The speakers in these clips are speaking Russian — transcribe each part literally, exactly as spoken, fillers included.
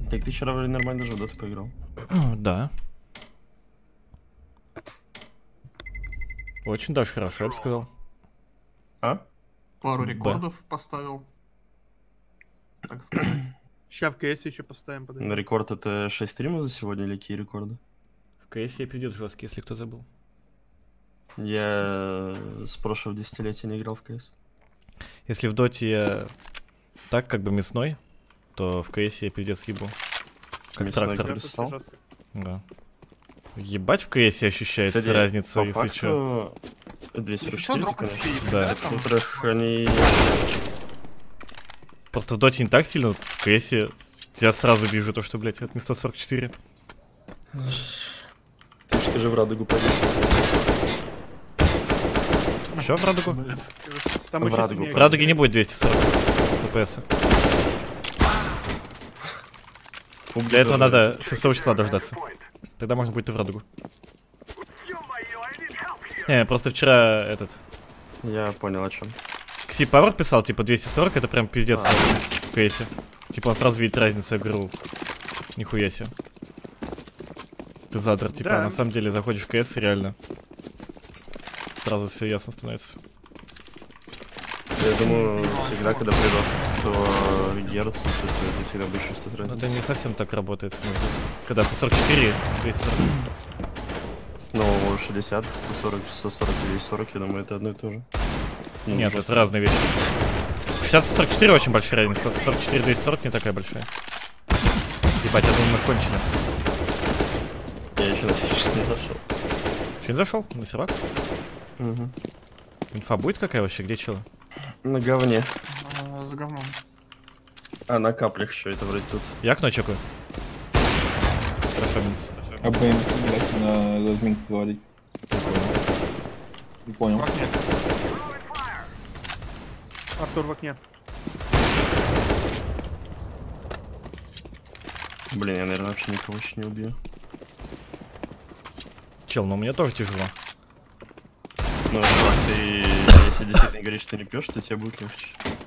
Так ты вчера вроде нормально даже в доту поиграл. Да. Очень даже хорошо, я бы сказал. А? Пару Да. рекордов поставил. Так сказать. Сейчас в КС еще поставим. На Подожди. рекорд это шесть стримов за сегодня или какие рекорды? В КС придет жесткий, если кто забыл. Я с прошлого десятилетия не играл в КС. Если в доте я так как бы мясной, то в КС я пиздец ебу. Как Мясной трактор. как? Сейчас писал? очень жестко. Да. Ебать в КС ощущается Кстати, разница, по если чё. факту двести сорок Если что, четыре, дроп конечно. вообще есть, Да. В шутерах они... Просто в доте не так сильно, в КС я сразу вижу то, что, блядь, это не сто сорок четыре. Ты скажи в радугу пойдешь. Еще в радугу? Там В еще Радугу. сильнее. В радуге не будет двести сорок ФПС. Для этого надо шестого числа дождаться. Тогда можно будет и в радугу. Не, просто вчера этот... Я понял о чем. Кси Пауэр писал, типа, двести сорок это прям пиздец А. в КСе. Типа, он сразу видит разницу, я говорю, нихуя себе. Ты задрот, типа, Да. а на самом деле заходишь в КС, и реально сразу все ясно становится. Я думаю, всегда, когда прирост сто герц, это, это всегда больше сто Но тридцать. это не совсем так работает. Когда сто сорок четыре, двести сорок. Ну, шестьдесят, сто сорок, сто сорок и двести сорок, я думаю, это одно и то же. Ну, Нет, жестко. это разные вещи. шестьдесят сорок четыре очень большая разница. сорок четыре двести сорок не такая большая. Ебать, я думаю, мы кончили. Я еще на сеть не зашел. Че, не зашел? На сервак? Угу. Инфа будет какая вообще? Где челы? На говне. А, за говном. А на каплях еще это вроде тут. Я окно чекаю. Хорошо, минус. А бы, блядь, на разминку говорить. Не понял. В окне. Артур в окне. Блин, я, наверное, вообще никого еще не убью. Чел, но мне тоже тяжело. Ну, чувак, ты, если действительно говоришь, что не пьешь, то тебе будет легче.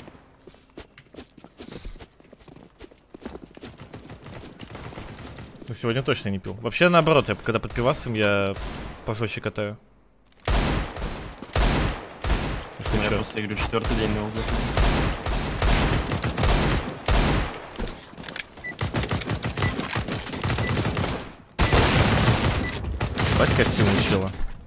Но сегодня точно не пил. Вообще наоборот, я когда под пивасом, я пожестче катаю. Если Я чё. просто играю четвертый день на углу. Бать костюм учила.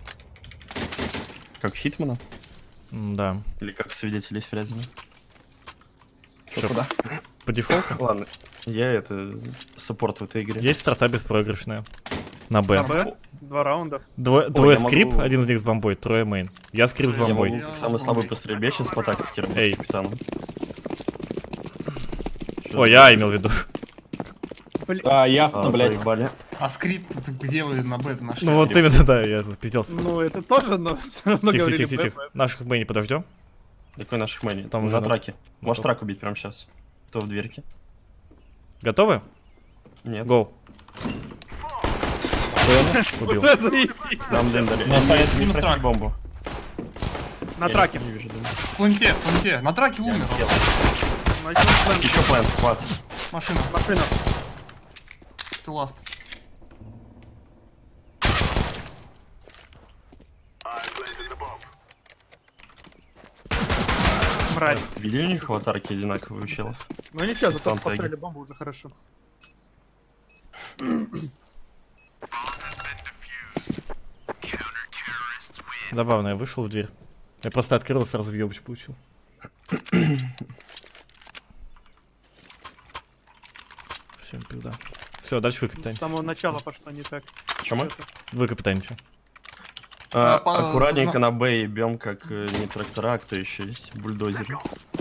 Как Хитмана? Да. Или как свидетелей с Фрязино? Что, куда? по дефолту? Ладно, я это саппорт в этой игре. Есть старта беспроигрышная. На Б. На Б. Два раунда. Двое, двое я скрип, могу- один из них с бомбой, трое мейн. Я скрип с Я Я бомбой. могу как самый слабый по стрельбе сейчас по тактике работать Эй. с капитаном. Чё Ой, ты- я имел в виду. А, А, ясно, блядь. проебали. А скрипт, это где вы на бет нашли? Ну вот именно, да, я тут пизделся. Ну, это тоже, но все равно Тихо, говорили тихо, Б, тихо. Наших в мейне подождем. Какой наших мэни? Там Там уже на на- траке. Можешь топ. трак убить прямо сейчас. Кто в дверке? Готовы? Нет. Гоу. Убил. Уже заебись. Нам дым дали. На Не- сайт Не минус профит трак. бомбу. На Я траке. Не вижу дыма. В фланте, в фланте. На траке умер. Начал план. Еще план, хват. Машина. Машина. Ты ласт. Мразь. Видели у них аватарки одинаковые у челов? Ну ничего, зато Там поставили таги. бомбу уже хорошо. Забавно, я вышел в дверь. Я просто открыл и сразу въебыч получил. Всем пизда. Все, дальше вы С капитаните. самого начала пошло не так. Чему? Вы капитаните. А, А, по- аккуратненько на- на Б и бьем как э, не трактора, а кто еще есть? Бульдозер.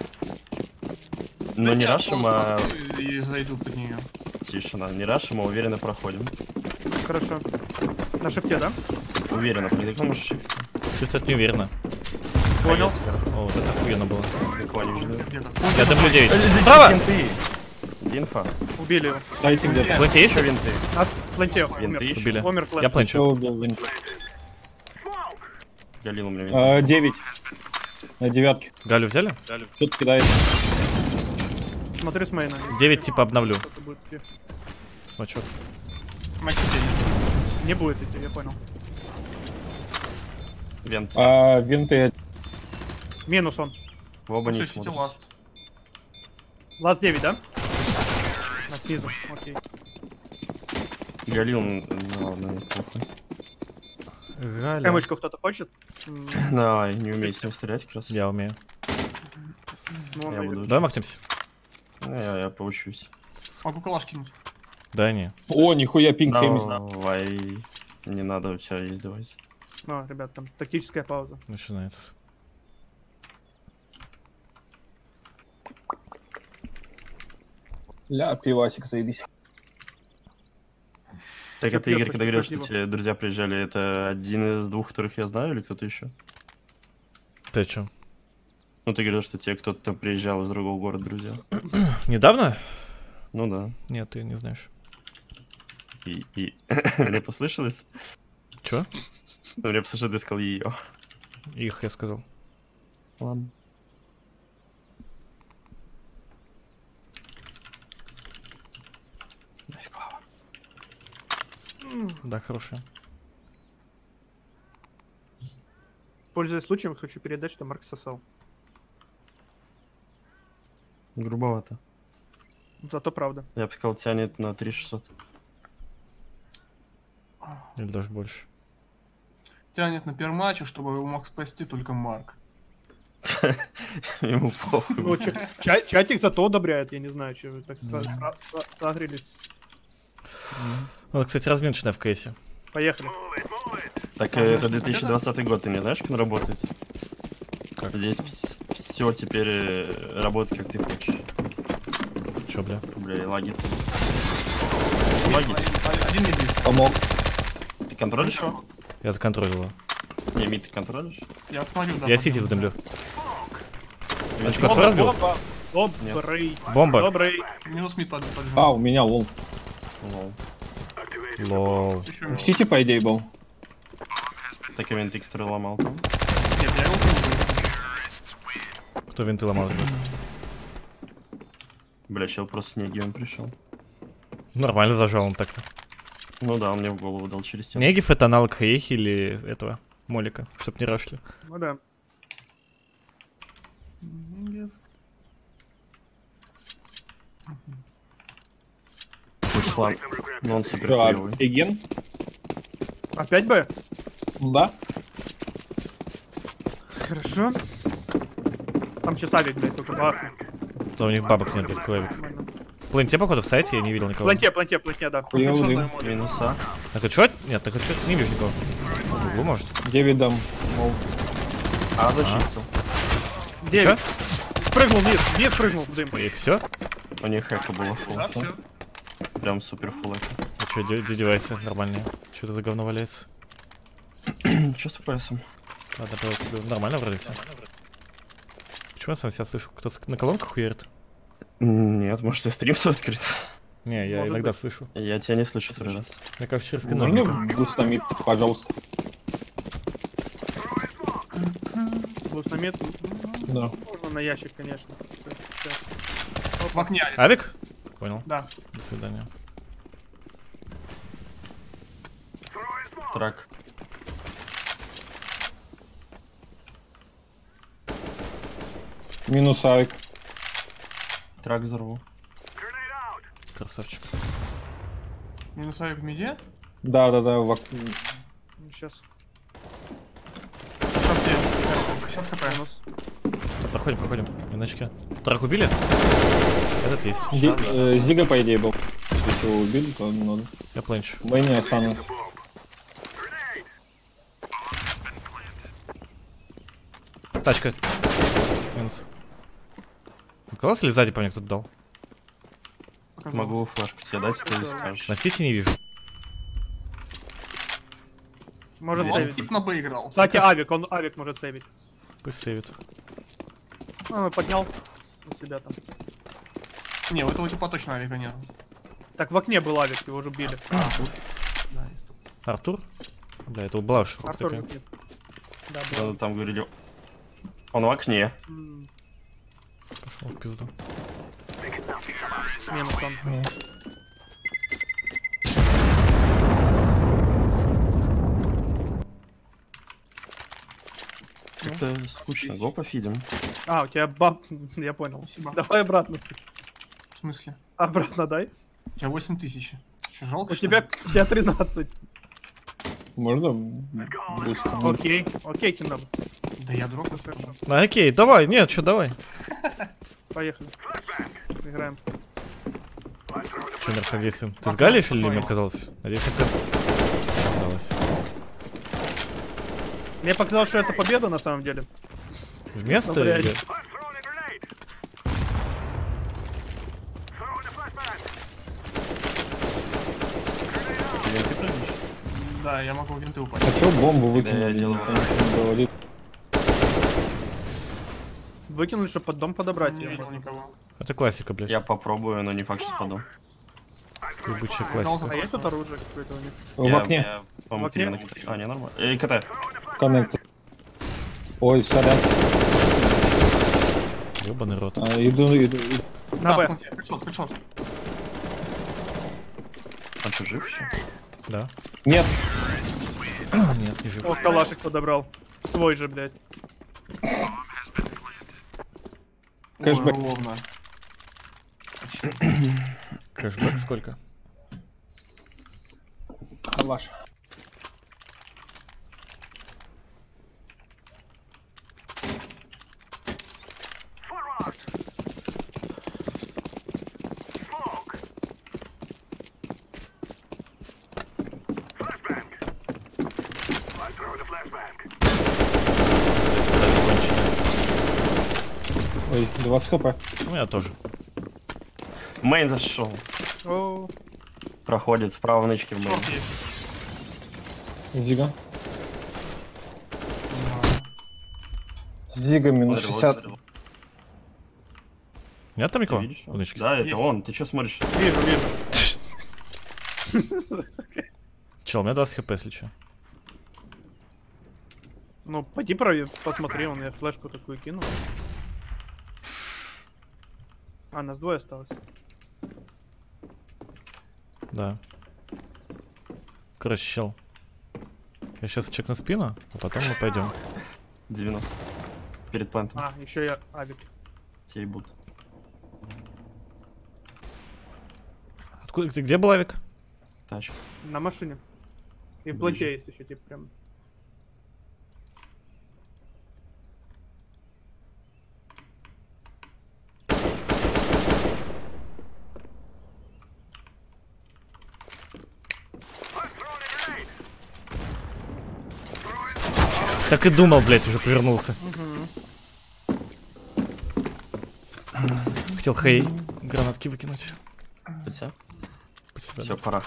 Но не рашим, а И зайду под нее. тишина. Не рашим, а уверенно проходим. Хорошо. На шифте, да? Уверенно, при таком можешь шифте. Что-то это не уверенно. Понял. О, вот это охуенно было. Далеко они уже, да? Где-то. Я дымлю девять. Право! Винты! Где инфа? Убили его. Дайте где-то. Планте есть? Еще винты. На пленте Винты умер. еще. Убили. Умер плент. Я планчу. Кто убил винт? Галил у меня винты. А, девять. На девятке. Галю взяли? Кто-то кидает. Смотрю с мейна. девять типа обновлю. Что-то будет идти. Смачок. Мать сидели. Не будет идти, я понял. Вент. А, винты. Минус он. В оба не Все, сети смотрят. ласт. Лаз девять, да? На снизу, окей. Галил, ну ладно, нет, похуй. Галя. Эмочку кто-то хочет? М, Давай, не умею с ним стрелять, как раз. Я умею. ну, Я он буду выиграет. Давай махнемся. Ну, я, я поучусь. Могу калаш кинуть. Да, не. О, нихуя, пинг семьдесят. Давай. Не надо, все, есть, давайте. Ну, ребят, там тактическая пауза. Начинается. Ля, пивасик, заебись. Так Я это Игорь, пью, когда говорил, что пиво. тебе друзья приезжали, это один из двух, которых я знаю, или кто-то еще? Ты чё? Ну, ты говорил, что тебе кто-то там приезжал из другого города, друзья. Недавно? Ну да. Нет, ты не знаешь. И, и... мне послышалось? Чё? Ну, мне послышалось, ты сказал ее. Их, я сказал. Ладно. Найс, Клава. Да, хорошая. Пользуясь случаем, хочу передать, что Марк сосал. Грубовато. Зато правда. Я бы сказал, тянет на три шестьсот. Или даже больше. Тянет на пермаче, чтобы его мог спасти только Марк. Ему похуй. Ну, ча- ча- чатик зато одобряет, я не знаю, что вы так са- са- са- сагрились. Ну, кстати, разминочная в кейсе. Поехали. Так, э, это две тысячи двадцатый год, ты не знаешь, как он работает? Как? Здесь все теперь э, работает, как ты хочешь. Чё, бля? Бля, и лаги. Лаги. Один, один не близко. Помог. Ты контролишь? Хорошо. Я законтролил. Не, мид, ты контролишь? Я смотрю, да. Я по сити нему. задымлю. Винчик. Очко свой разбил? Бомба. Добрый. Бомба. Добрый. Минус мид под- поджимает. А, у меня лол. Лол. Лол. Еще В минус. сити, по идее, был. Так, и винты, который ломал там. Нет, я его убил. Кто винты ломал, ребят? Бля, чел просто с Негием пришел. Нормально зажал он так-то. Ну да, он мне в голову дал через стену. Негив это аналог Хейхи или этого Молика, чтоб не рашли. Ну да. Руслан. Ну он супер Да, хуёвый. Еген. Опять Б? Да. Хорошо. Там сейчас авик, блядь, только бахнет. То у них бабок нет, блядь, клавик. Нормально. В пленте, походу, в сайте я не видел никого. Планте, планте, планте, да. Хуёвый Хорошо, дым. займу. Минуса. Так а чё? Нет, так а чё? Не вижу никого. В углу, может? девять дам. Мол. А, зачистил. девять. Спрыгнул вниз, вниз прыгнул в дым. И все? У них хэка было фул. Да, все. Прям супер фул хэка. А чё, де- де девайсы нормальные? Чё это за говно валяется? Чё с ПСом? Ладно, давай, нормально вроде все. Почему я сам себя слышу? Кто-то на колонках хуярит? Нет, может, я стрим свой открыт. Не, я Может иногда быть. слышу. Я тебя не слышу второй раз. Мне кажется, через Можно кино. густомит, пожалуйста? Глусномет. Да. Можно на ящик, конечно. Сейчас. В окне. Алик. Авик? Понял. Да. До свидания. Трак. Минус авик. Трак взорву. Красавчик. Минус авик в миде. Да, да, да, в ок- Сейчас. шорте. пятьдесят хп. Минус. Проходим, проходим. Иначе. Трак убили? Этот есть. Зи- Да, да. э, Зига, по идее, был. Если его убили, то надо. Я пленчу. Мы не остану. Тачка. Минус. Класс или сзади по мне кто-то дал? Показалось. Могу флешку тебе дать, ты скажешь. На сити не вижу. Может Вот сейвить. тип на Б играл. Кстати, авик, он авик может сейвить. Пусть сейвит. А, поднял у себя там. Не, у этого типа точно авика нет. Так в окне был авик, его уже убили. Да, есть. Артур? Бля, это блаш. Артур такая. нет. Да, Надо был. там говорили. Он в окне. М, Пошел в пизду. Минус он. как-то скучно. Го пофидим. А, у тебя баб... Я понял. Спасибо. Давай обратно. В смысле? Обратно дай. У тебя восемь тысяч. Что, жалко, У что ли? тебя, у тебя тринадцать. Можно? быстро? Окей, окей, кино. Да я дурак, это Хорошо. Ну, окей, давай, нет, что, давай. Поехали. Играем. Че, Мерка, действуем? Ты с Галей, что ли, мне казалось? Надеюсь, это казалось. Мне показалось, что это победа на самом деле. Вместо Ну, блядь. или... Да, я могу в винты А упасть. чё бомбу Да, я выкинули? делаю. Никто ничего не говорит. Выкинули, чтобы под дом подобрать Не ее. видел никого. Это классика, блядь. Я попробую, но не факт, что паду. Ебучая Дал классика. А есть тут оружие какое-то у них? В Я- окне. я, по-моему, В окне? три накидаю. А, не, нормально. Эй, КТ. Коннектор. Ой, сорян. Ёбаный рот. А, иду, иду, иду. На Да, Б. в конте. Хэдшот, хэдшот. Он что, жив еще? Да. Нет. Нет, не жив. О, калашик подобрал. Свой же, блядь. Кэшбэк. Ой, ровно. Кэшбэк сколько? Калаш. Ой, двадцать хп. У меня тоже. Мейн зашел. О, Проходит справа нычки в мейн. Шорт есть. Зига. Понимаю. Зига минус Смотри, вот шестьдесят. стрел. Нет там Ты никого? видишь? Удочки. Да, это Есть. он. Ты что смотришь? вижу, вижу. Чел, у меня двадцать хп, если что. Ну, пойди проверь, посмотри, он я флешку такую кинул. А, нас двое осталось. Да. Короче, чел. Я сейчас чекну спину, а потом мы пойдем. девяносто. Перед плантом. А, еще я авик. Те ебут. Откуда, ты где был авик? Тачка. На машине. И в Ближе. планте есть еще, типа, прям. Так и думал, блядь, уже повернулся. Хотел хей гранатки выкинуть. Хотя. Под себя. Все, пора.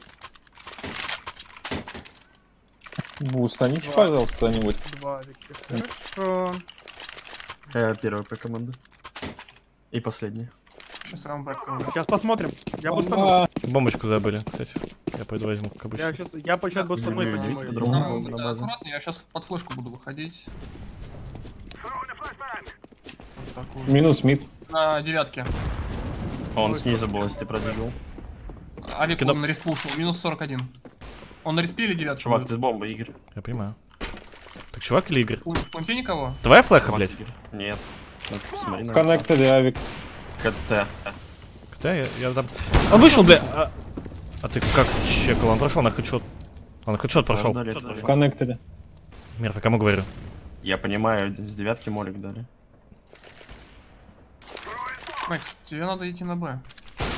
Бустаните, пожалуйста, кто-нибудь. Два авики. Хорошо. Э, первая по команды. И последняя. Сейчас рамбэк. Сейчас посмотрим. Я бустану. А, Бомбочку забыли, кстати. Я пойду возьму, как обычно. Я сейчас, я по сейчас бустану и Люблю подниму людей, её. по-другому. Да, на да, базе. аккуратно, я сейчас под флешку буду выходить. Вот такую. минус мид. На девятке. А он снизу был, если ты продвигал. Авик Кино- он на респу ушел, минус сорок один. Он на респе или девятку? Чувак, ты с бомбой, Игорь. Я понимаю. Так, чувак или Игорь? В пункте никого? Твоя флеха, Чувак, блядь? Игорь. Нет. Ну, посмотри на В коннекторе авик. КТ. Да, я, я там... Он вышел, бля! А, а ты как чекал? Он прошел на хедшот. Он на хедшот прошел. Дали, В тоже. коннекторе. Мерф, я кому говорю? Я понимаю, с девятки молик дали. Макс, тебе надо идти на Б.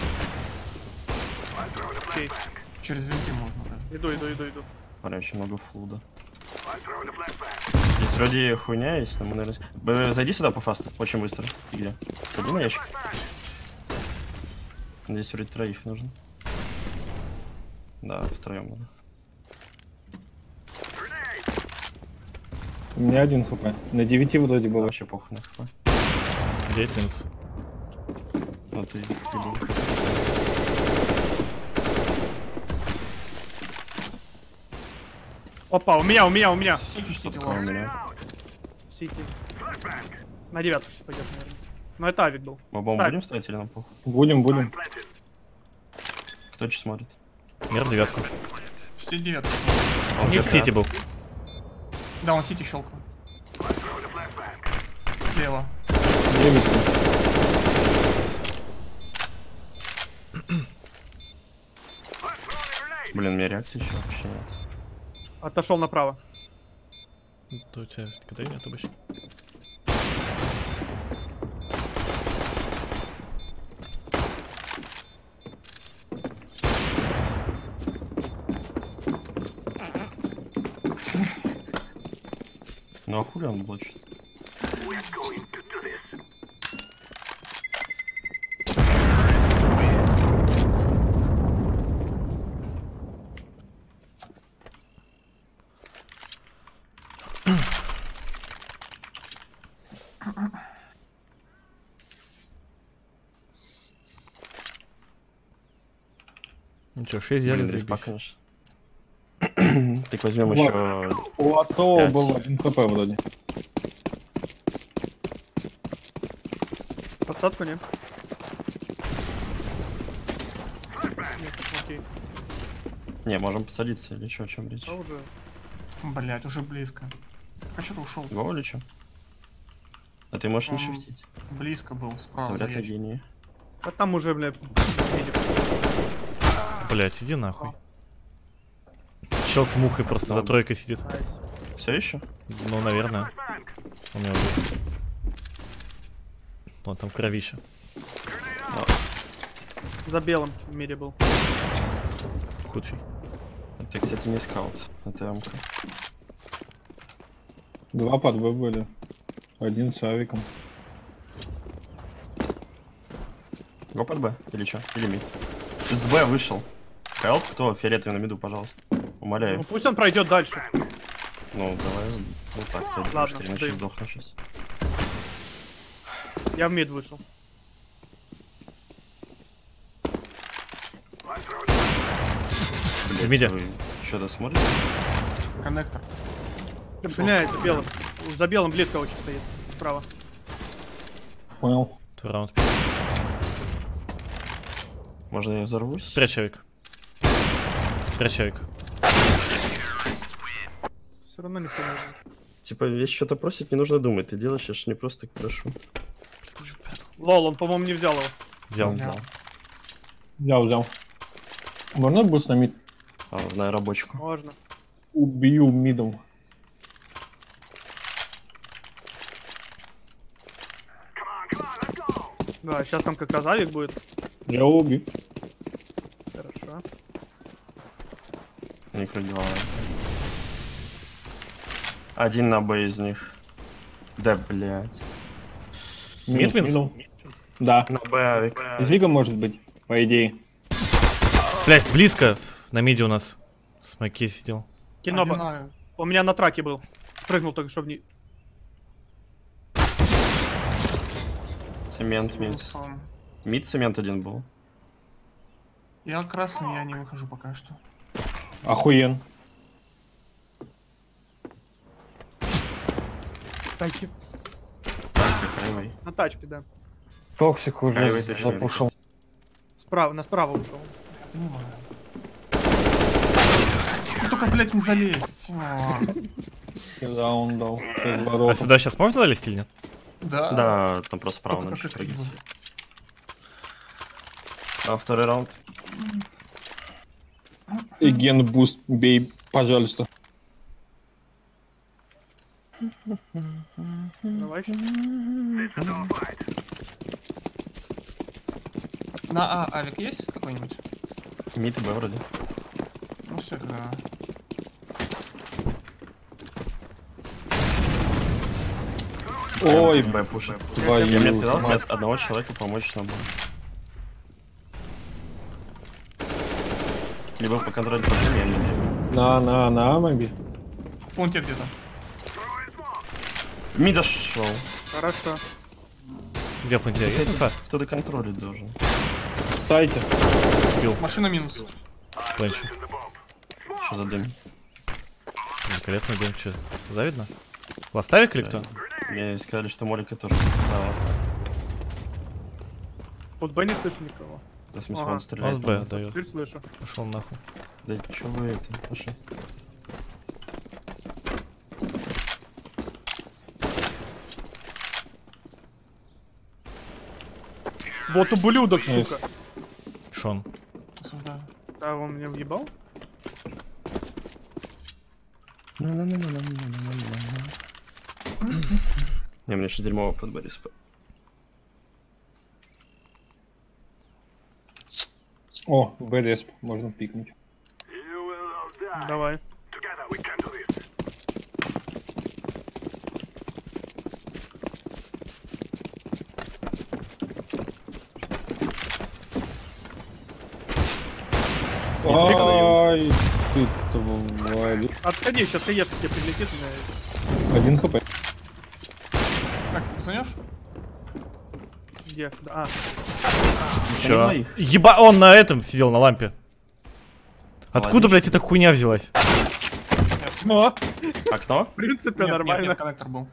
Окей. Через винты можно даже. Иду, иду, иду, иду. Смотри, очень много флуда. Здесь вроде хуйня есть, но мы, наверное... Б- Зайди сюда по фасту, очень быстро. Ты где? Сади на ящик. Здесь вроде троих нужно. Да, втроем надо. У меня один хп. На девяти вроде было. Вообще похуй на хп. девять минус. Ну ты ебал. Опа, у меня, у меня, у меня. Сики, Что сики, такое у лаз. меня? Сити. На девятку сейчас пойдет, наверное. Но это авик был. Мы бомбу Ставь. будем ставить или нам похуй? Будем, будем. Кто что смотрит? Мерф девятку. Все девятку. Он Мид КТ. Сити был. Да, он сити щелкал. слева. девять. Блин, у меня реакции еще вообще нет. Отошел направо. То у тебя КД нет обычно. Ну а хули он блочит? Ну что, шесть взяли, Блин, респа, заебись. конечно. Так возьмем Вот. еще. У Асова Пять. был один хп вроде. Подсадку нет. Нет, окей. Не, можем посадиться или что, о чем речь? А уже. Блять, уже близко. А что ты ушел? Го или что? А ты можешь не Он шифтить? Близко был, Ты справа. вряд за ли ящик. гений. А там уже, бля, видишь. Блять, иди нахуй. Чел с мухой просто за тройкой сидит. Найс. Все еще? Ну, наверное. У меня уже. Вон там кровища. За белым в мире был. Худший. Ты, кстати, не скаут. Это ямка. Два под Б были. Один с авиком. Го под Б? Или что? Или мид? С Б вышел. Хелп, кто фиолетовый на миду, пожалуйста. Умоляю. Ну пусть он пройдет дальше. Ну, давай. Вот так, ты Ладно, потому что иначе даю. сдохну сейчас. Я в мид вышел. В миде. Вы что-то смотрите? Коннектор. Бля, за белым. За белым близко очень стоит. Справа. Понял. Твой раунд. Можно я взорвусь? Спрячь человек. Спрячь человек. Все равно не понял. Типа, если что-то просит, не нужно думать. Ты делаешь, я ж не просто так прошу. Лол, он, по-моему, не взял его. Взял. Взял. Взял, взял. Можно буст на мид? А, на рабочку. Можно. Убью мидом. Да, сейчас там как раз авик будет. Я убью. Хорошо. У них вроде два. Один на Б из них. Да, блядь. Мид минус? мидл. Да. На Б авик. Зига может быть, по идее. Блять, близко. На миде у нас. С Маки сидел. Кино. Один по- на- У меня на траке был. Спрыгнул только что в ней. Цемент, мид. минусом. Мид цемент один был. Я красный, я не выхожу пока что. Охуен. Тачки. Хайвей. На тачке, да. Токсик Хайвей уже точно. запушил. Справа, на справа ушел. Понимаю. Ну только, блять, не залезть. О, Когда он дал. Из А ворот. сюда сейчас можно залезть или нет? Да. Да, там просто справа Только надо как прыгать. это А второй раунд. Ген буст бей, пожалуйста. Давай. На А авик есть какой-нибудь? Мид и Б вроде. Ну все, тогда. Ой, С Б пушит. твою Я мне отказался мать. от одного человека помочь нам. Либо по контролю проблем, я не делаю. На, на, на, моби. Вон тебе где-то. Мид дошел. Хорошо. Где планетя? Есть инфа? Кто-то контролить должен. В сайте. Машина минус. Планчу. Что за дым? Великолепно, дым, что? Завидно? Ластавик или кто? Мне сказали, что Молика тоже. Да, вас. Под Б не слышу никого. В смысле, Ага. он Он с стреляет. Б там. дает. Теперь слышу. Пошел нахуй. Да чё вы это? Пошли. Вот ублюдок, сука. Шон. Осуждаю. А он меня въебал? Не, мне еще дерьмово под Борис. О, БДС можно пикнуть. Давай. Ай, ты тварь. Отходи, сейчас хаешка тебе прилетит. на- Один хп. Как, пацанешь? Где? Да, А, Чё? двоих. Еба, он на этом сидел, на лампе. Откуда, Молодец. блядь, эта хуйня взялась? но, Окно? в принципе, Нет, нормально. Нет, нет, коннектор был.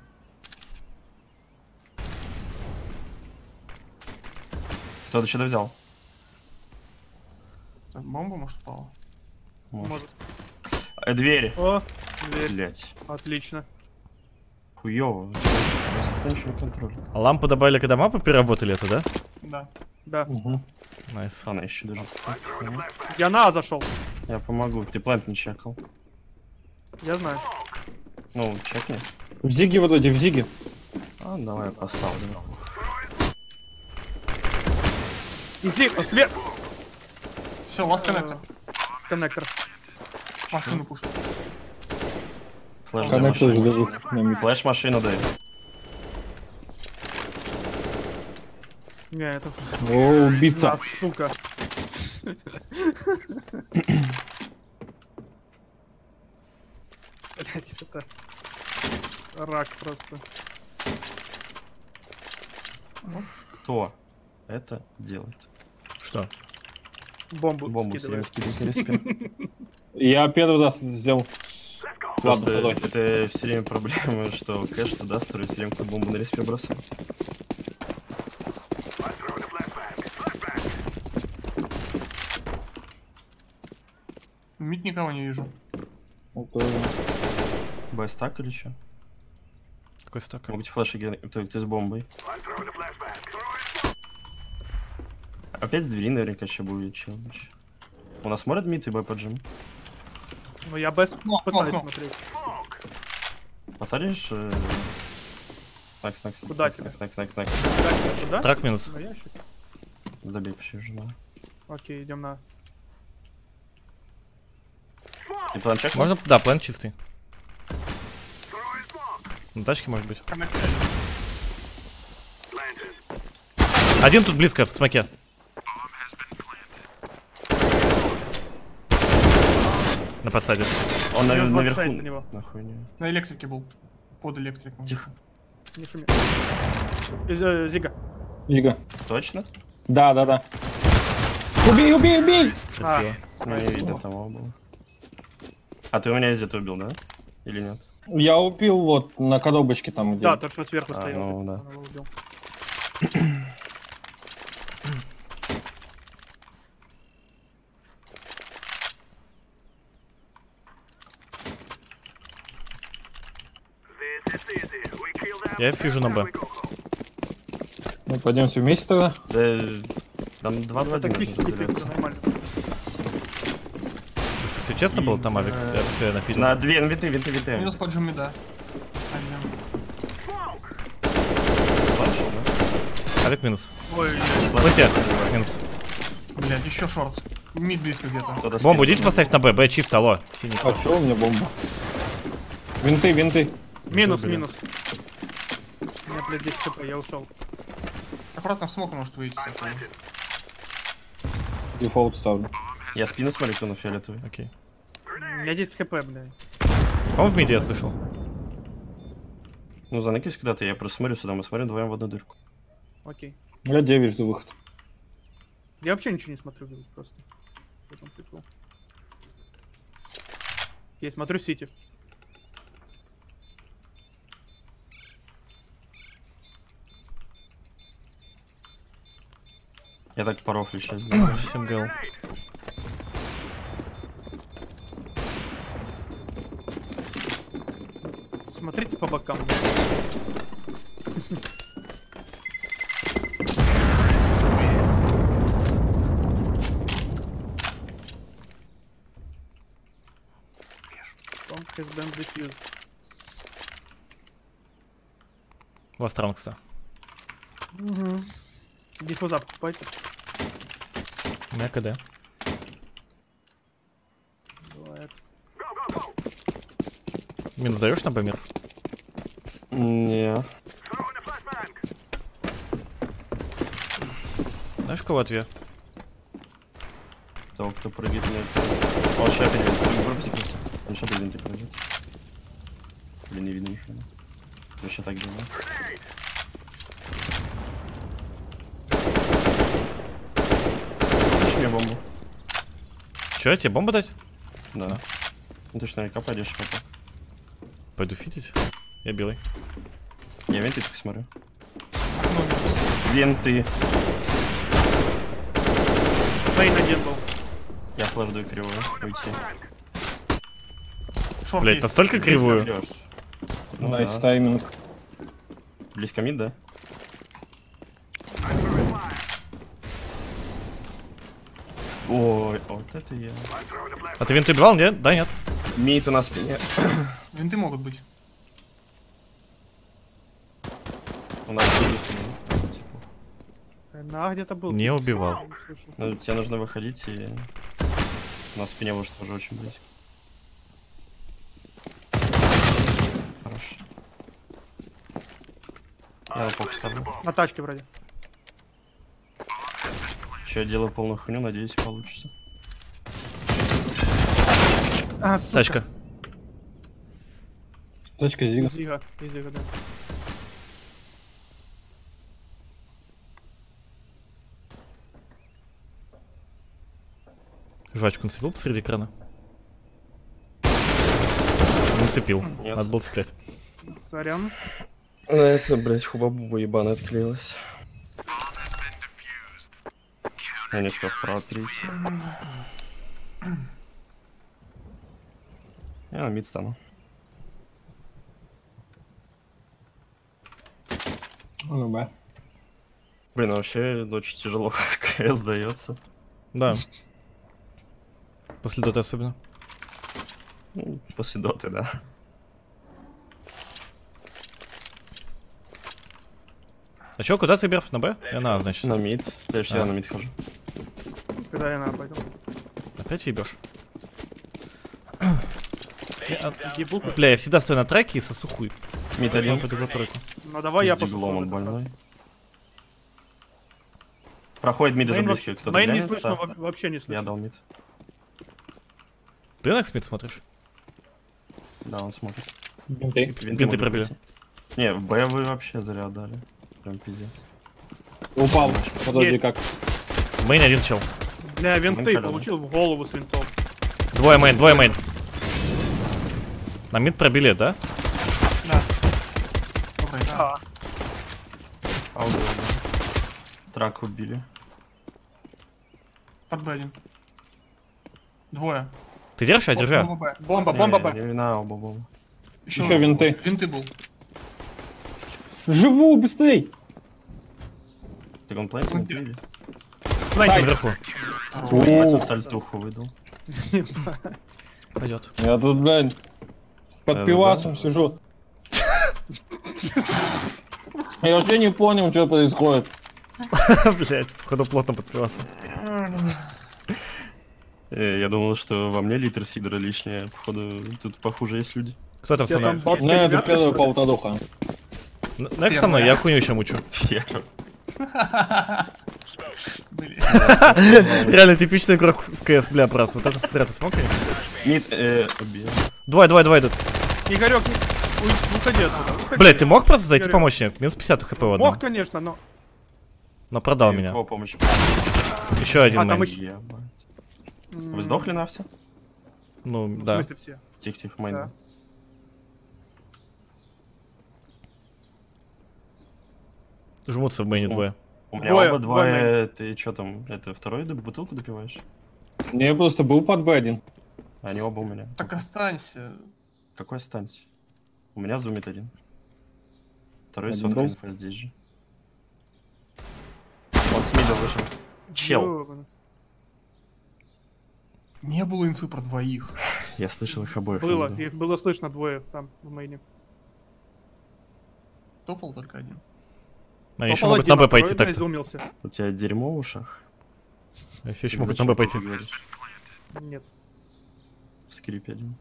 Кто-то что-то взял. Так, бомба, может, упала? Может. Э, дверь. О, дверь. Блять. Отлично. Хуёво. Я ничего не контролю. А лампу добавили, когда мапы переработали это, да? Да. Да. Угу. Найс. Она еще даже. Я на А зашел. Я помогу. Ты плент не чекал. Я знаю. Ну, чекни. В зиге вот эти, в зиге. А, давай я поставлю. Изи, о, свет. Все, ласт коннектор. Коннектор. Машину пушит. Флэш для Коннектор же машины. лежит на мид. Флэш машину дай. Не, это... О, убийца. Да, сука. Блять, это... Рак просто. Кто это делает? Что? Бомбу, Бомбу все время скидывает. скидывает на респе. Я первый раз сделал. Ладно, Просто давай. это все время проблема, что кэш туда строит, все время какую бомбу на респе бросает. Мид никого не вижу. Вот тоже. Бэстак или что? Какой стак? Могут флеши ген... Ты, ты с бомбой. Опять с двери наверняка еще будет челлендж. У нас смотрят мид и бой поджим. Ну я без Ну, пытаюсь ну, ну. смотреть. Посадишь? Э... Накс, накс, Куда накс, тебя? накс, накс, накс, накс. Куда? Туда? Трак минус. На ящик? Забей почти жена. Окей, идем на... Ты план чекнул? Можно? Да, план чистый. На тачке может быть. Коннектор. Один тут близко, в смоке. На подсаде. Он на- Минус двадцать наверху. шесть у него. Нахуй не. На электрике был. Под электриком. Тихо. Не шуми. Из, э, Зига. Зига. Точно? Да, да, да. Убей, убей, убей! Красиво. Ну не видно того было. А ты у меня где-то убил, да? Или нет? Я убил вот на коробочке там где. Да, тот, что сверху А, стоял. ну да. Он его убил. Я фижу на Б. Ну, пойдемте вместе тогда. Да, э, там два два Тактический фиг, это нормально. Все честно было там, Авик? Я всё, я на физе. На две, на винты, винты, винты. Минус под мида. Один. Пошел, да? Авик минус. Ой, Платье. Минус. Блять, еще шорт. Мид близко где-то. Кто-то Бомбу спит. идите поставить на Б. Б чисто, алло. Синий. А чё у меня бомба? Винты, винты. минус, Забили. минус. У меня, блядь, десять хп, я ушел. Аккуратно в смок может выйти. такой. Дефолт ставлю. Я спину смотрю, кто на фиолетовый. Окей. У меня десять хп, блядь. По-моему, в миде я слышал. Ну, заныкись куда-то, я просто смотрю сюда, мы смотрим вдвоем в одну дырку. Окей. Я девять жду выход. Я вообще ничего не смотрю, блядь, просто. В этом прикол. Я смотрю Сити. Я так порофлю сейчас сделаю. Всем гэл. Смотрите по бокам. is been defused. Вас Транкса. Угу. Диффуза покупайте. У меня КД. Бывает. Минус даешь на бомер? Не. Знаешь, кого ответ? Того, кто прыгает мне. О, сейчас опять винт. Пропустился. Он сейчас винты пройдет. Блин, не видно ни хрена. Я сейчас так делаю. Дашь мне бомбу? Че, тебе бомбу дать? Да. Ну ты ж наверняка пойдешь потом. Пойду фитить. Я белый. Я винты только смотрю. Винты. Мейн один был. Я флэш даю кривую. Уйти. Шорт Блять, есть. настолько кривую. Прёшь. Ну Найс да. тайминг. Близко мид, да? Ой, вот это я. А ты винты убивал, нет? Да, нет. Мид у нас в спине. Винты могут быть. У нас мид в спине. Типа. На А где-то был. Не убивал. Не слышу. Ну, тебе нужно выходить, и у нас в спине уже тоже очень близко. Хорошо. Я на пол ставлю. На тачке вроде. Че, я делаю полную хуйню, надеюсь, получится. А, сука. Тачка. Точка Зига. Зига. И Зига, да. Жвачку нацепил посреди экрана? Нацепил. Нет. Надо было цеплять. Сорян. Ну, это, блять, хуба-буба ебаная отклеилась. Я не успел вправо перейти. Я на мид стану. Ну, Б. Блин, а вообще очень тяжело КС дается. Да. После доты особенно. Ну, после доты, да. А чё, куда ты, Берф? На Б? Я на А, значит. На мид. Я же А. я на мид хожу. Когда я на А пойду. Опять ебешь? Ебу. Бля, я всегда стою на треке и сосу хуй. Мид Я один. пойду за тройку. Ну давай я С диглом он посмотрю. больной. Проходит мид уже Мейн, близко. вообще- Кто-то Мейн не глянется. слышно, во- вообще не Я слышно. дал мид. Ты на Смит смотришь? Да, он смотрит. Винты. Винты могут пробили. пройти. Не, в Б вы вообще зря дали. Прям пиздец. Упал. Подожди, Есть. как? Мейн один чел. Бля, винты Мейн получил в голову с винтов. Двое мейн, двое мейн. На мид пробили, да? Да. Добрый, да. А, А, убил, да. Трак убили. Под Б один. Двое. Ты держишь, я держу. Бомба Б. бомба, бомба, Не, Б. не, не, на, оба бомба. Еще Еще винты. Винты был. Живу, быстрей! Так он плейт Винты. или? Наверху. Ебать, он сальтуху выдал. Пойдет. Я тут, блядь, под Да-да-да. пивасом сижу. Я вообще не понял, что происходит. Блять, походу плотно подпивался. Э, Я думал, что во мне литр сидра лишнее. Походу, тут похуже есть люди. Кто там со Я там мной? бот Ну, это ребята, первая что ли? полтадуха. Нэк со мной, я хуйню еще мучу. Фер. Были. Реально типичный игрок в КС, бля, брат. Вот это срать, ты смотри. Мид, э, убил. Двое, двое, двое идут. Игорек, не- уй- выходи оттуда. выходи. Блять, ты мог просто зайти Игорек. помочь мне? Минус пятьдесят хп в одном. Мог, конечно, но... Но продал И меня. кого помощь? Еще один А, там мейн. еще- Ебать. м, Вы сдохли на все? Ну, В да. смысле все? Тихо-тихо, мейн. Да. Жмутся в мейне Фу. двое. У меня Двое, оба двое двое. Ты что там? Это второй д- бутылку допиваешь? Не, я просто был под Б один. Они оба у меня. Так останься. Какой останется? У меня зумит один. Второй Один сотка был? инфа здесь же. Он с мида вышел. Чел. Ёбаный. Не было инфы про двоих. Я слышал их обоих. Было, иногда. их было слышно двое там в мейне. Топал только один. Они еще Попал могут один, на Б а второй, пойти блядь, так-то. У заумился. тебя дерьмо в ушах? Они все еще Или могут на зачем Б ты пойти. говоришь? Нет. Скрип один.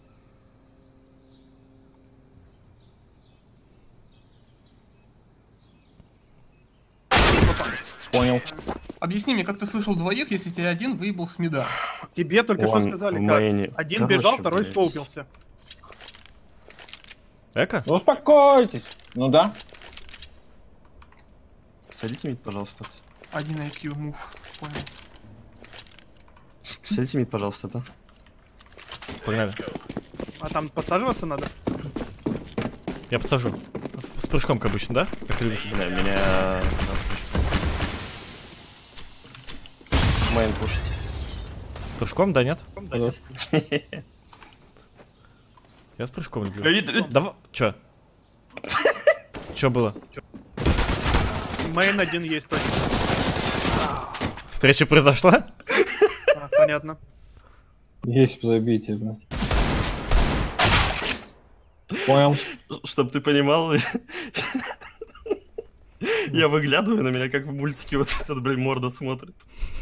Понял. Объясни мне, как ты слышал двоих, если тебя один выебал с мида? Тебе только что Он сказали, в как. мейне. Один Короче, бежал, второй блядь. скоупился. Эко? Ну успокойтесь. Ну да. Садите мид, пожалуйста. Один ай кью, мув. Понял. Садите мид, пожалуйста, да? Погнали. А там подсаживаться надо? Я подсажу. С прыжком, как обычно, да? Как ты любишь? Бля, меня... Мейн пушит. С прыжком, да, нет? Хорош. Я с прыжком люблю. Давид, Давай. Чё? Чё было? Мейн один есть точно. Встреча произошла? А, понятно. Есть, забейте, блядь. Понял. Чтоб ты понимал, я выглядываю, на меня как в мультике вот этот, блин, морда смотрит.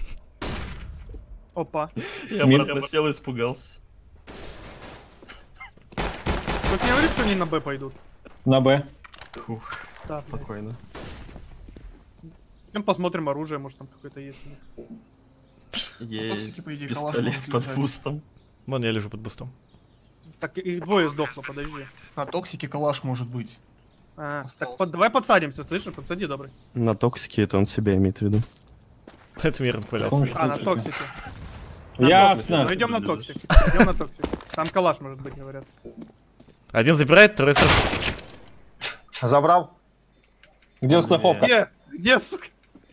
Опа. Я Мид. обратно сел и испугался. Как не говорит, что они на Б пойдут. На Б. Фух, Ставь, блядь. спокойно. Идем посмотрим оружие, может там какое-то есть. у них. Есть по идее, калаш пистолет может под лежать. бустом. Вон я лежу под бустом. Так, их двое сдохло, подожди. На токсике калаш может быть. А, Осталось. так под- давай подсадимся, слышишь? Подсади, добрый. На токсике это он себя имеет в виду. Это мирно валялся. Он- А, на токсике. На Ясно. Ну идем на токсик. Идем на токсик. Там калаш может быть, говорят. Один забирает, второй сразу. Забрал. Где страховка? Где? Где, сука?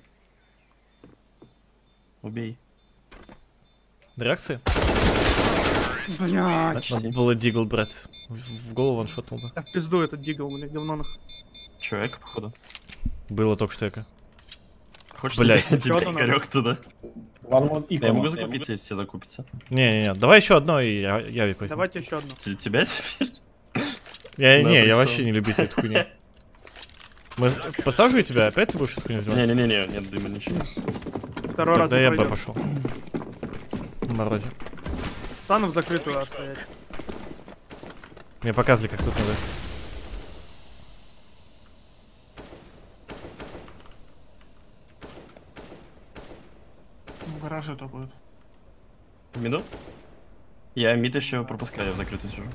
Убей. Реакции? Блядь. Надо было дигл брать. В, в голову он шотнул бы. Да в пизду этот дигл, блядь, говно нах. Чё, эко, походу? Было только что эко. Хочешь Блядь. тебе, тебе Чё-то Игорёк туда? Ладно, и Я могу понял. закупиться, если тебе закупится. Не-не-не, давай еще одно и я, Явик возьму. Давайте еще одну. Т- Тебя теперь? Я, на не, я прицел. вообще не любитель этой хуйни. Мы посаживаю тебя, опять ты будешь эту хуйню взимать? Не-не-не, нет дыма, ничего. Второй раз Тогда не я Б пройдем. пошел. На морозе. Стану в закрытую А стоять. Мне показывали, как тут надо. В гараже топают. В миду? Я мид еще пропускаю, я в закрытую сижу.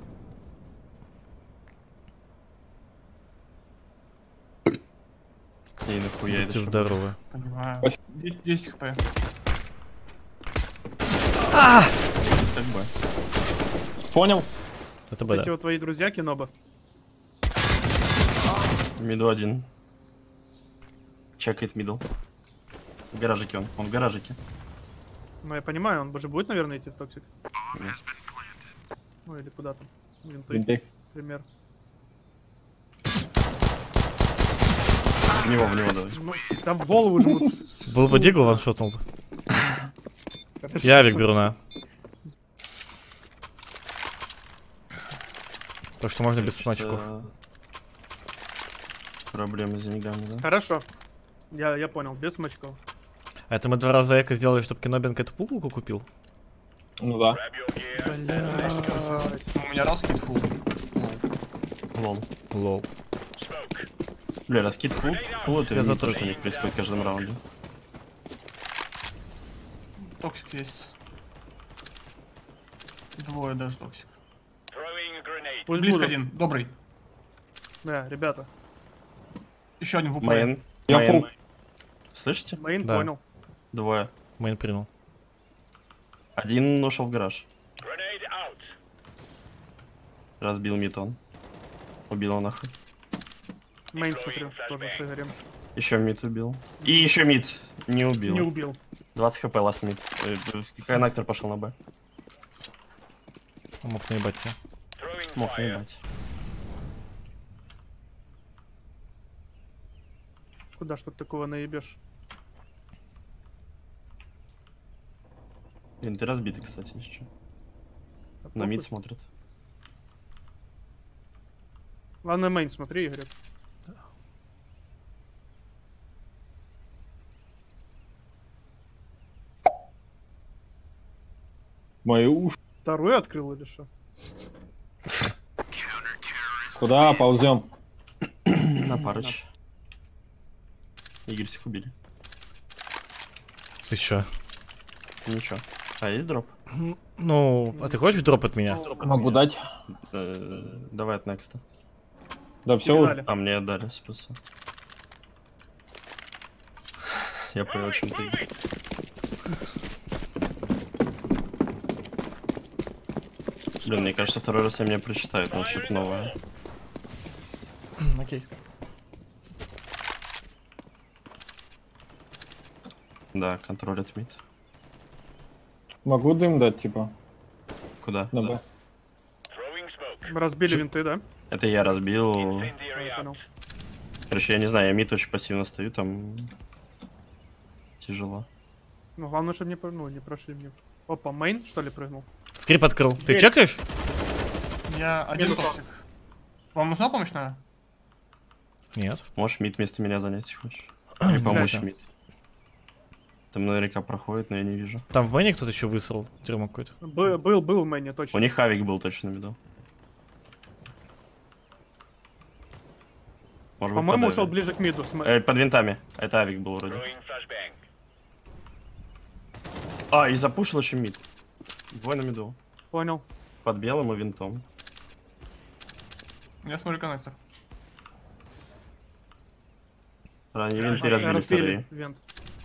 И нахуя это Будьте что? здоровы. Понимаю. Спасибо. десять, десять хп. Как бы. Понял. Это Б, Эти да. вот твои друзья киноба. В миду один. Чекает мидл. В гаражике он, он в гаражике. Ну я понимаю, он же будет, наверное, идти в токсик. Нет. Ну или куда там. Винты, Винты. например. В него, в него давай. Ну, да в голову жмут. Был бы дигл, он шотнул бы. Это ж- Явик беру на. То, что можно без смачков. Что- Проблемы с деньгами, да? Хорошо. Я, я понял, без смачков. А это мы два раза эко сделали, чтобы Кинобинг эту пуговку купил? Ну да. Блядь. У меня раскид фул. Лол. Лол. Бля, раскид фул. Фул это Я не за то, то, что у них происходит в каждом раунде. Токсик есть. Двое даже токсик. Пусть Близко будут. один, добрый. Да, ребята. Еще один в УП. Мейн. Я Мейн. фул. Слышите? Мейн Да. понял. Двое. Мейн принял. Один ушел в гараж. Разбил мид он. Убил его нахуй. Мейн смотрю, тоже с Игорем. Еще мид убил. И еще мид. Не убил. Не убил. двадцать хп ласт мид. Э, Коннектор пошел на Б. Он мог наебать тебя. Мог наебать. Куда что-то такого наебешь? Блин, ты разбитый, кстати, еще. На мид смотрит. Ладно, мейн, смотри, Игорь. Мои уши. Второй открыл или что? Куда ползем? На парыч. Игорь всех убили. Ты чё? Ничего. А есть дроп? Ну, а ты хочешь дроп от меня? Могу дать. Э, Давай от некста. Да все Передали. уже. А мне отдали спаса. Я понял, о чем ты. Блин, мне кажется, второй раз я меня прочитают, но что-то новое. Окей. Да, контролят мид. Могу дым дать, типа. Куда? На Б. Мы разбили винты, да? Это я разбил. Я понял. Короче, я не знаю, я мид очень пассивно стою, там тяжело. Ну, главное, чтобы не, по- ну, не прошли мне. Опа, мейн, что ли, прыгнул? Скрип открыл. Ты Дверь. чекаешь? Я один Минус. тортик. Вам нужна помощь, наверное? Нет. Можешь мид вместо меня занять, если хочешь? Или помочь Блядь. мид. Там наверняка проходит, но я не вижу. Там в мэне кто-то еще высрал. Тюрьма какой-то. Был, был, был в мейне, У точно. них авик был точно на миду. Может быть, По-моему, под ушел авик. ближе к миду. см- Э, под винтами. Это авик был вроде. А, и запушил еще мид. Двое на миду. Понял. Под белым и винтом. Я смотрю коннектор. Они винты Ага, разбили вторые. винт.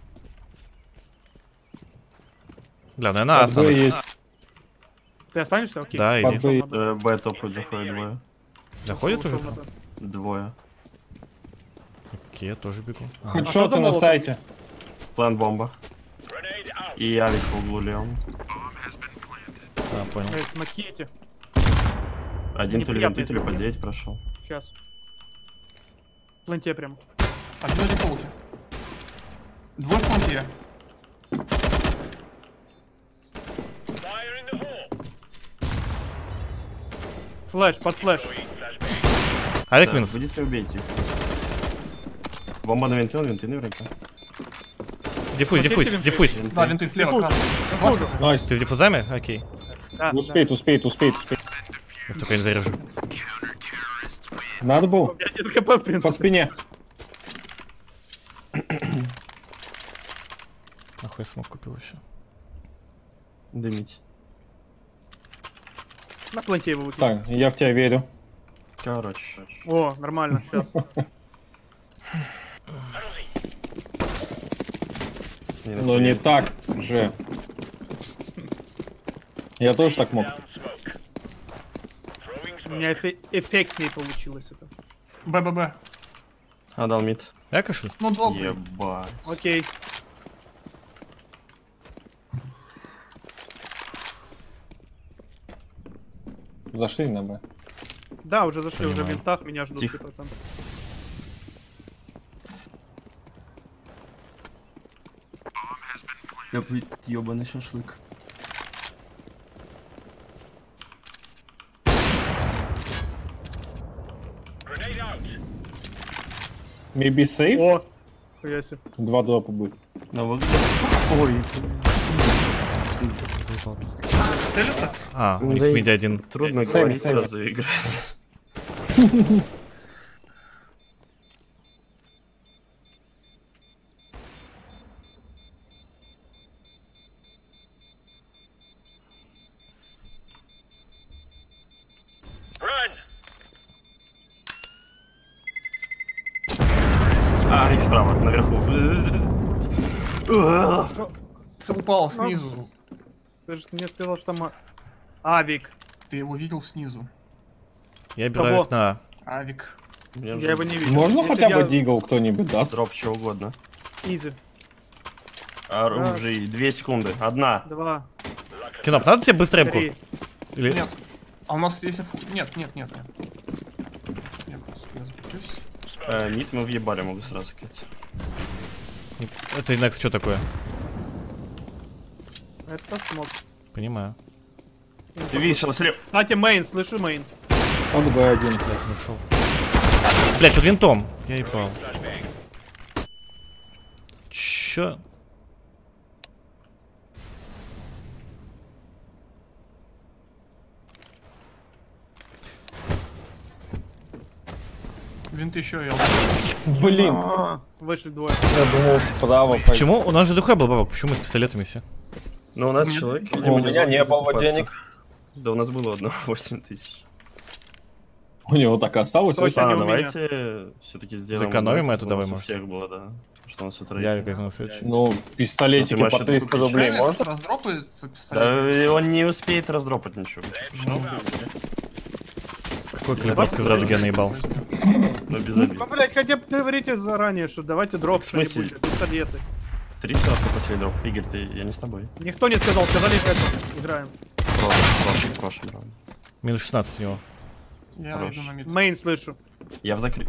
Бля, наверное, Под А Б останусь. есть. Ты останешься? Окей. Да, Под иди. Б. Э, Б топают, заходят двое. Заходит Ушел уже? на Б. Двое. Окей, я тоже бегу. Ага. Хоть А что что-то за на молоток? сайте. План бомба. И авик в углу левом. А, понял. Эй, смоки эти. Один то ли Неприятный винты, то ли под звук. девять прошел. Сейчас. В планте прям. Один на дефолте. Двое в планте. Флэш, под флэш. Авик Да, минус. будете убейте их. Бомба на винты, он винты наверняка. Диффуз, диффуз, винты. диффуз. Винты. Да, винты слева. Дефолт. красный. Дефолт. Найс. Ты с диффузами? Окей. Да, да. Успеет, успеет, успеет, успеет. Я только не заряжу. Надо было. У меня один хп, в По принципе. спине. Нахуй я смог купил еще. Дымить. На планте его выкинул. Так, я в тебя верю. Короче. О, нормально, сейчас. Но не так же. Я тоже так мог. У меня эфе- эффектнее получилось это. Б-Б-Б. А, дал мид. Я кашель? Ну, добрый. Ебать. Окей. Зашли на Б. Да, уже зашли, уже в Понимаю. винтах, меня ждут. Тихо. типа, там. Ебаный шашлык. Maybe safe. О! Хуя себе. Два дропа будет. На вокзале. Ой. Целится? А, у Ну, них да и миди один. Трудно Сами, говорить, сами. сразу играть. А, Рик справа, наверху. Упал снизу. Ты же мне сказал, что там... а- Авик. Ты его видел снизу. Я беру Кого? авик на А. Авик. Мне Я его не видел. Можно Если хотя бы я- дигл кто-нибудь даст? Дроп чего угодно. Изи. Оружие. Две секунды. Одна. Два, Киноп, надо тебе быстро эмку? три. Или... Нет. А у нас есть... оф- Нет, нет, нет, нет. Я просто я запутаюсь. Э, мид мы въебали, могу сразу сказать. Это инекс что такое? Это смог. Понимаю. Ты видишь, он слева. Кстати, мейн, слышу мейн. Под Б один. Нашел. Блять, под винтом. Я ебал. Чё? Винт еще ел. Блин, Вышли двое. я думал справа пойти. Почему? У нас же ДХ был бабок, почему мы с пистолетами все? Ну, у нас Нет. человек, У видимо, меня знал, не как было закупаться. денег. Да, у нас было одно восемь тысяч. У него так и осталось. Точно. А, не у давайте все-таки сделаем. Сэкономим одно, это, чтобы у нас давай у мы. всех было, да. Что у нас утро. Я как на следующий. Ну, пистолетики Ну, ты по можешь триста это рублей Правильно, можно? раздропает Да, пистолет. и он не успеет раздропать ничего. Какой клепок ты в радуге наебал? Ну, без обид. Ну, блядь, хотя бы говорите заранее, что давайте дроп В смысле? что-нибудь, пистолеты. Три сразу после дроп. Игорь, ты, я не с тобой. Никто не сказал, сказали, это играем. В прошлом, в прошлом раунде. Минус шестнадцать у него. Я Хорош. иду на мид. Мейн слышу. Я в закры...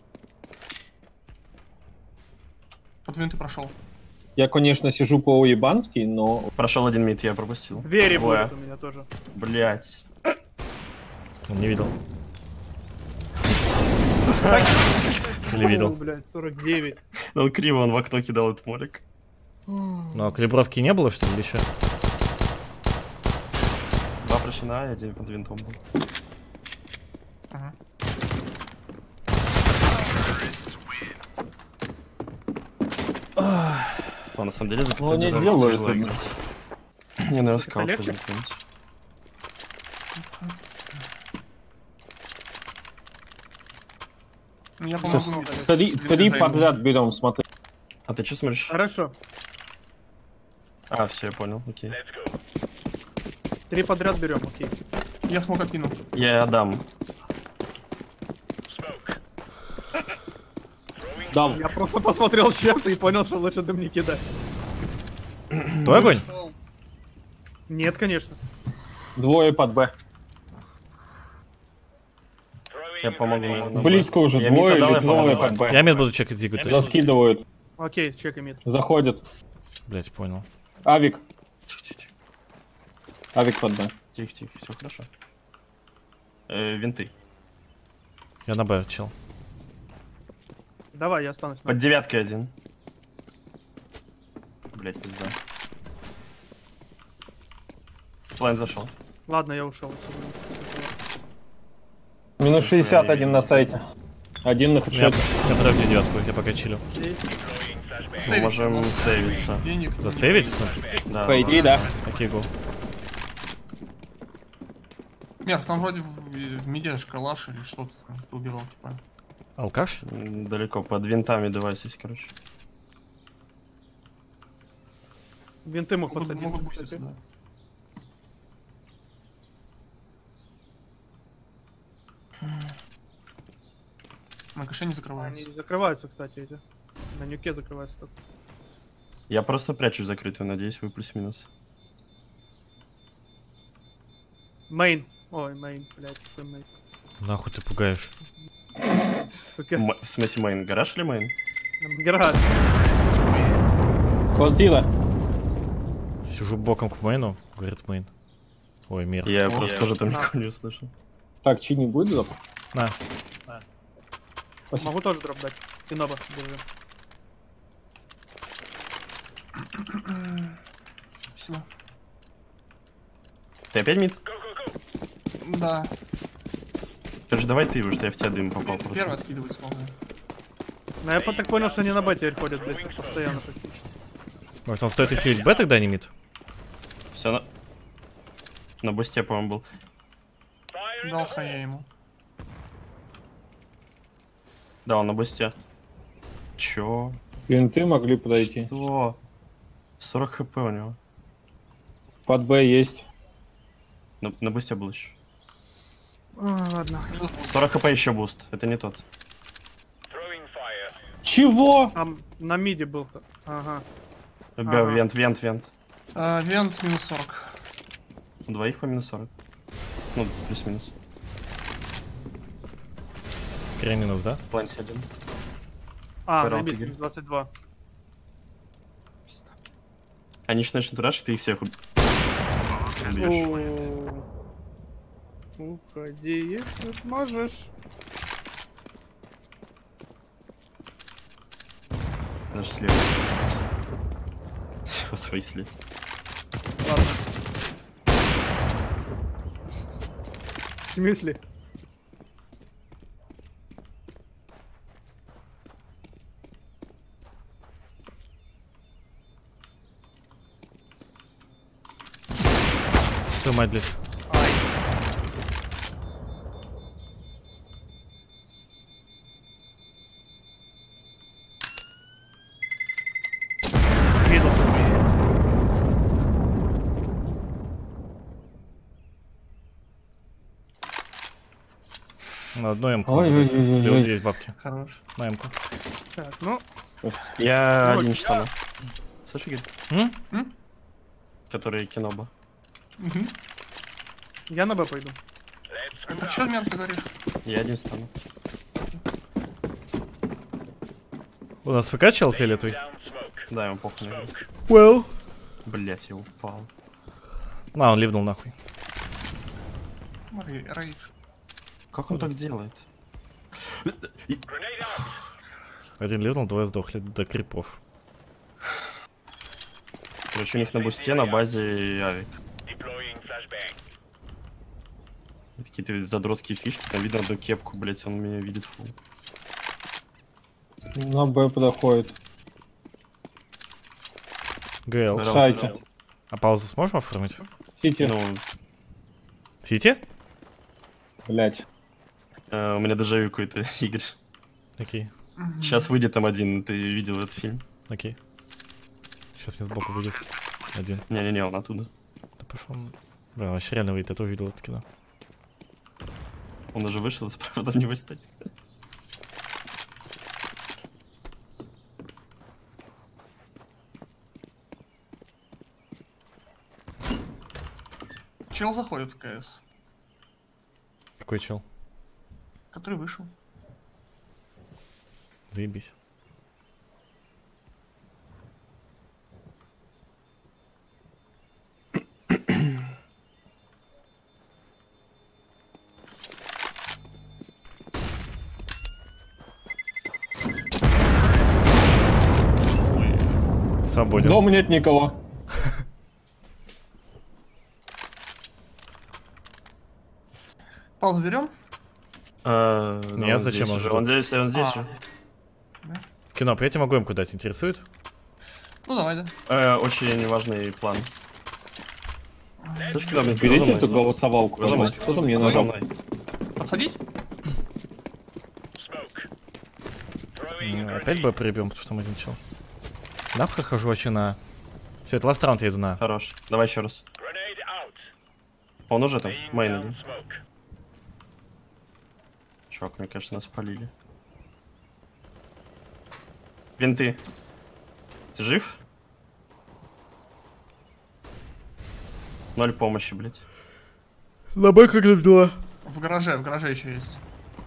Под винты прошел. Я, конечно, сижу по-уебански, но... Прошел один мид, я пропустил. Двери Двое. будут у меня тоже. Блять. Он не видел. Или Фу, видел. блядь, сорок девять. Ну, он криво, он в окно кидал этот молик. Ну, а калибровки не было, что ли, или еще? Два прощена, и один под винтом был. Ага. Он на самом деле закрыт. Ну, они делают это. Не, наверное, скаут легче? возьмет какой-нибудь. Ну, Я С- помогу. Три, три подряд берем, смотри. А ты что смотришь? Хорошо. А, все, я понял, окей. Три подряд берем, окей. Я смог окинул. Я отдам. Дал. Я просто посмотрел чат и понял, что лучше дым не кидать. Твой огонь? Нет, конечно. Двое под Б. Я помогу, наверное. Близко уже. Я Двое мид отдал, или я двое помогу. под Б. Я мид буду чекать Зигу точно. Заскидывают. Окей, чек имеет. Заходят. Блять, понял. Авик. Тихо, тихо, тихо. Авик под Б. Тихо, тихо, все хорошо. Э, винты. Я на Б, чел. Давай, я останусь. на- Под девяткой один. Блять, пизда. Плайн зашел. Ладно, я ушел. Минус шестьдесят один на сайте. Один на Я, хедшоте. я подожди девятку, я пока чилю. Мы можем сейвиться. Денег. Засейвить? Да. По идее, да. Окей, гол. Мерв, там вроде в, в миде шкалаш или что-то там ты убивал, типа. Алкаш? М, Далеко, под винтами девайс есть, короче. Винты мог Могут, посадить. могут быть кстати. сюда. На кэше не закрывается. Они закрываются, кстати, эти. На нюке закрываются только. Я просто прячусь закрытую, надеюсь, вы плюс-минус. Мейн. Ой, мейн, блядь, какой мейн. Нахуй ты пугаешь. Сука. М- в смысле мейн? Гараж или мейн? Гараж. Квартира. Сижу боком к мейну, говорит мейн. Ой, мир. Я О, просто я- тоже там на. никого не услышал. Так, чи не будет запах? На. Могу тоже дроп дать. Ты ноба, держи. Спасибо. Ты опять мид? Да. Скажи, давай ты, потому что я в тебя дым попал. Первый просто. откидывает смогу. Ну я по- так понял, что они на Б теперь ходят, блядь, постоянно практически. Может, он стоит эфирить Б тогда, не мид? Все на... На бусте, по-моему, был. Дал хая ему. Да, он на бусте. Чё? Винты могли подойти. Что? сорок хп у него. Под Б есть. На, на бусте был еще. А, ладно. сорок хп еще буст. Это не тот. Чего? Там на миде был. Ага. Б, Ага. вент, вент, вент. А, вент минус сорок. У двоих по минус сорок. Ну, плюс-минус. Скорее минус, да? Планте один. А, на Пират мид Игорь. минус двадцать два. Они же начнут рашить, ты их всех уб- убьешь. О, Уходи, если сможешь. Даже слева. Всего свои след. Ладно. В смысле? Твою мать, блядь. Ай. Видел. На одну эмку. Ой-ой-ой-ой-ой. Вот здесь бабки. Хорош. На эмку. Так, ну, Я Ну, один я- штана. Слышь, Игорь? М? М? Который киноба. Мгм. я на Б пойду. Это что, Мер, ты говоришь? Я один стану. У нас ФК чел фиолетовый? Да, ему похуй. наверное. Well. Блять, я упал. На, он ливнул нахуй. Рей- Рейдж. Как он так делает? Один ливнул, двое сдохли до крипов. Короче, у них на бусте на базе авик. Какие-то задротские фишки, там видно одну кепку, блять, он меня видит фул. На Б подоходит. ГЛ. Раунд, Сайте. раунд. А паузу сможем оформить? Сити. Ну, Сити? Блять. э, у меня дежавю какой-то, Игорь. Окей. Сейчас выйдет там один, ты видел этот фильм? Окей. Сейчас мне сбоку выйдет. Один. Не-не-не, он оттуда. Да пошел. Блин, вообще реально выйдет, я тоже видел это кино. Он уже вышел, правда, в него стоит. Чел заходит в КС, Какой чел? который вышел. Заебись. Свободен. Дома нет никого. Паузу берем? А, да, Нет, он зачем здесь он уже. ждет? Он здесь, он здесь А. же. Кино, я тебе могу эмку дать, интересует? Ну давай, да. Э, очень важный план. Слышь, куда мне Берите эту кто голосовалку. Нажимай. пожалуйста. Кто-то мне за нажал. мной? Подсадить? М, Опять Б прибьем, потому что там один чел. Нахуй хожу вообще на... Все, это ласт раунд я иду на... Хорош. Давай еще раз. Он уже там, мейн один. Чувак, мне кажется, нас полили. Винты. Ты жив? Ноль помощи, блядь. На Б как там дела? В гараже, в гараже еще есть.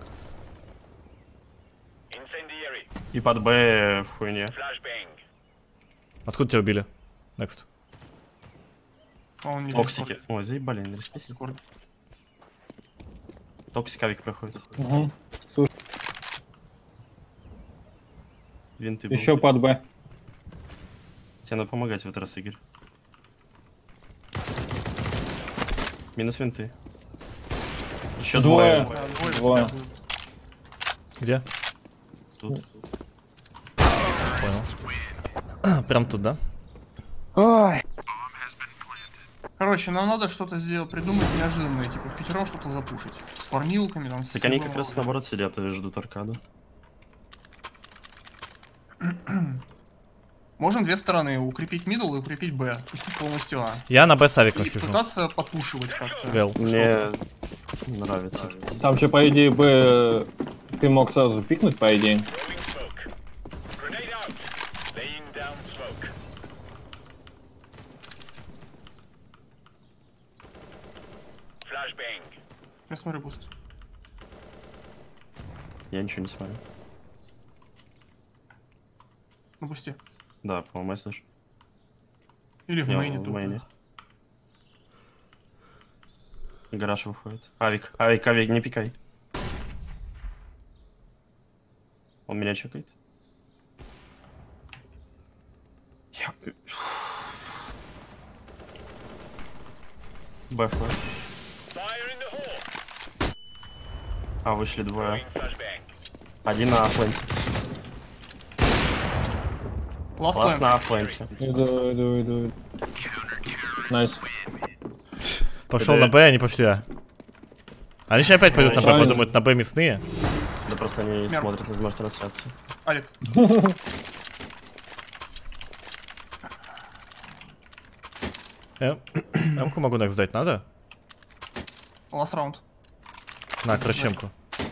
И под Б в хуйне. Откуда тебя убили? Next. Он не Токсики. Ой, заебали, не расписывай. Дискорд. Токсик авик проходит. Угу. Слушай, Винты был. еще под Б. Тебе надо помогать в этот раз, Игорь. Минус винты. Еще Двое. двое. Да, двое Двое. заказывают. Где? Тут. Понял. Прям тут, да? Ой. Короче, нам надо что-то сделать, придумать неожиданное, типа в пятером что-то запушить. С фармилками, там, с Так они силой. как раз наоборот сидят и ждут аркаду. Можем две стороны, укрепить мидл и укрепить Б. Пустить полностью А. Я на Б с авиком И сижу. пытаться подпушивать как-то. Гэл. Мне нравится. Там еще, по идее, Б ты мог сразу пикнуть, по идее. Я смотрю буст. Я ничего не смотрю. На бусте. Да, по-моему, я слышу. Или в Не, мейне в тут. мейне. Гараж выходит. Авик, авик, авик, не пикай. Он меня чекает. Я... Б флэш. А, вышли двое. Один на флэнсе. Ласт Класс план. на флэнсе. Иду, иду, иду. Найс. Пошел Это- на Б, они пошли А. Они сейчас опять пойдут на Б, Правильно. подумают, на Б мясные. Да просто они Мерк. смотрят, возможно, трансляцию. Алик. М- М-ку могу так сдать, надо? Ласт раунд. На, крачемку.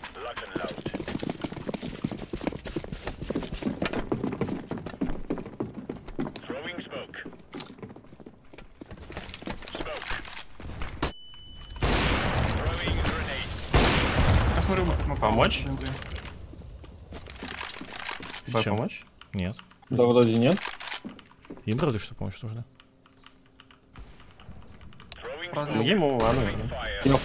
Я смотрю, ну, Помочь? по- Б Зачем? помочь? Нет. Да вроде нет. Им разве что помощь нужна. Правда. Помоги ему, ладно. наверное. Я-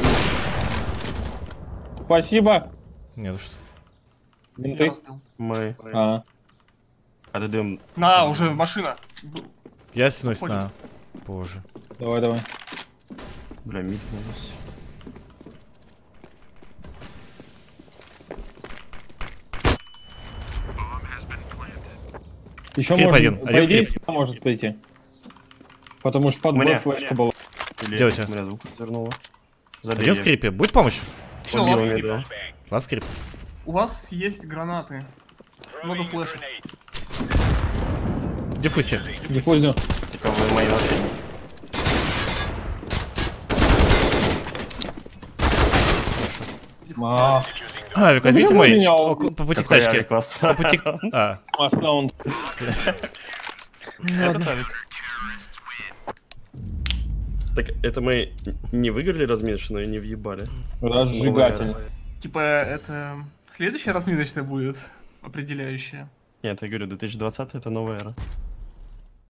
Спасибо. Не за что. Я Менты. разбил. Мы А, отдаем. На, уже машина. Б- Я стянусь Уходим. на... Боже. давай, давай. Бля, мид минус. Еще Скрип может, один, по один идее, скрип. сюда может прийти. Потому что под Мне, Б флешка была. Или Где у тебя? меня звук развернуло. Забей. Один в скрипе. Будет помощь? Всё, Убил ласт меня, скрип. да. Ласт скрип. У вас есть гранаты. Много флешек. Диффузи. Диффузию. Типа вы мои нашли. А, А, Вик, Ну, возьмите почему мой. меня О, у- По пути к Какой тачке. авик вас? По пути к... А, а, саунд. Это авик. Так, это мы не выиграли размешанную, не въебали. Разжигатель. Типа, это следующая разминочная будет определяющая. Нет, я говорю, две тысячи двадцатый это новая эра.